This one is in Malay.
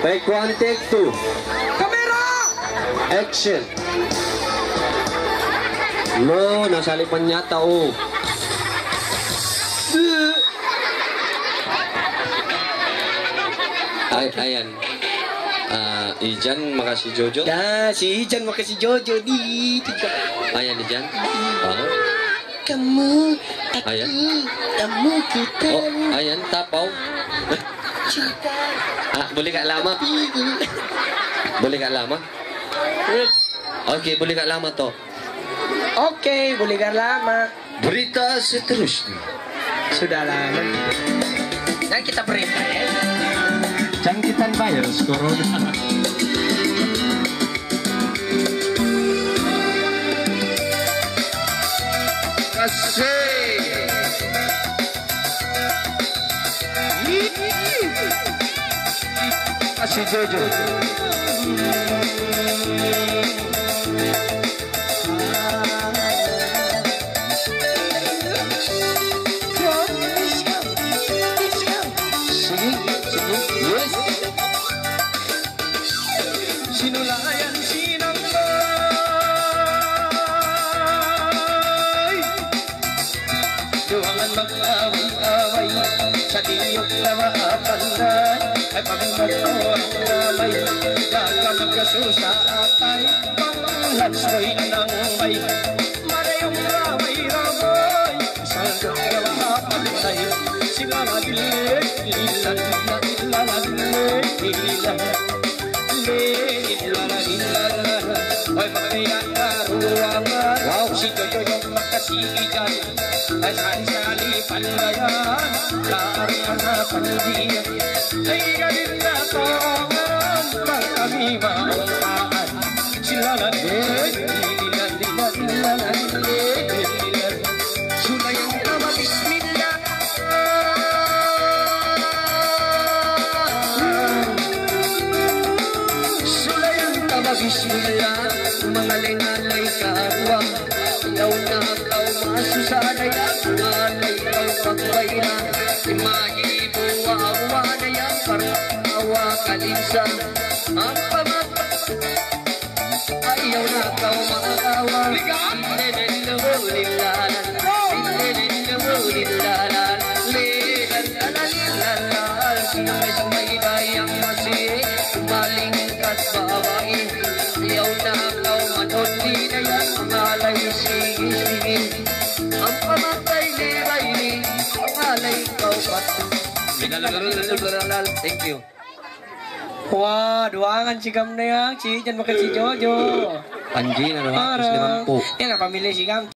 Take one, take two. Kamera! Action. No, nasalipan yata oh. Ayan. Ijan makasih Jojo. Dah, si Ijan makasih Jojo di. Ayan Ijan. Kamu, aku, Ayan. kamu kita. Oh, ayan tapaw. Boleh kat lama? Boleh kat lama? Okey, boleh kat lama toh. Okey, boleh kan lama. Berita seterusnya. Sudah lama. Dan kita berita ya. Jangkitan virus corona. Kasih Jojo. Sinulayan sinambay Duhangan mag-away-away Sa diyok na maapanday Ay pagmagorang ramay Daga magkasusaatay Panglansway ng bay Marayong ramay-ramay Isang gawa panday Sila madilig Ilan na ilan Ilan Ay magkaya karuangan Si Jojo yung makasigan Ay sali-sali pandayan Laari ang napandiyan Ay galing na tongan Pag kami maumpaan Sila na Sulay ang tama bismillah Bismillah, mangalay-ngalay karuang Ikaw na ikaw masusanay Mangalay ikaw pagbayra Imahibo awa na yan Parawa kalinsa Ang pamata Ayaw na ikaw maawa Lilalan Lilalan Lilalan Sinamay-samay dayang masih Malingkat babae Ayaw na ikaw manunli na yan Malay sige-sige Ang pamatay liray-li Malay ikaw pati Thank you. Wah, duangan sigam na yan. Si Ijan makasih Jojo. Panji na 250. Yan ang pamilya sigam.